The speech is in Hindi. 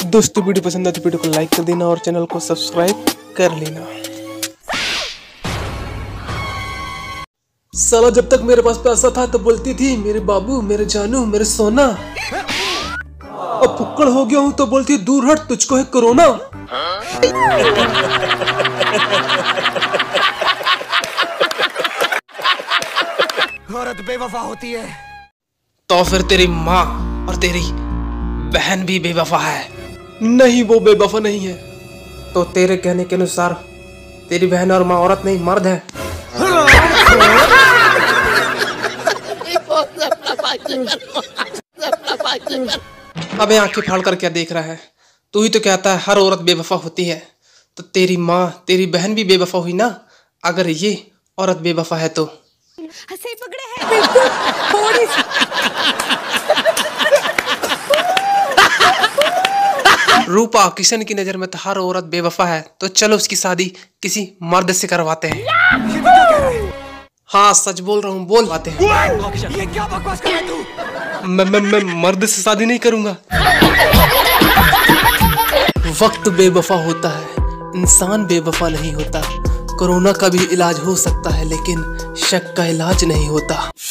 दोस्तों वीडियो पसंद आए तो वीडियो को लाइक कर देना और चैनल को सब्सक्राइब कर लेना। साला जब तक मेरे पास पैसा था तो बोलती थी मेरे बाबू, मेरे जानू, मेरे सोना। अब फुक्कड़ हो गया हूँ तो बोलती दूर हट, तुझको है कोरोना। औरत बेवफा होती है तो फिर तेरी माँ और तेरी बहन भी बेवफा है। नहीं, वो बेवफा नहीं है। तो तेरे कहने के अनुसार तेरी बहन और माँ औरत नहीं मर्द है। अबे आंखें फाड़ कर क्या देख रहा है? तू ही तो कहता है हर औरत बेवफा होती है, तो तेरी माँ तेरी बहन भी बेवफा हुई ना अगर ये औरत बेवफा है तो। हंसे पकड़े हैं बिल्कुल थोड़ी सी। रूपा किशन की नजर में तो हर औरत बेवफा है, तो चलो उसकी शादी किसी मर्द से करवाते हैं। हाँ सच बोल रहा हूँ, बोल पाते हैं। ये क्या बकवास कर रहा है तू? मैं मर्द से शादी नहीं करूंगा। वक्त बेवफा होता है, इंसान बेवफा नहीं होता। कोरोना का भी इलाज हो सकता है लेकिन शक का इलाज नहीं होता।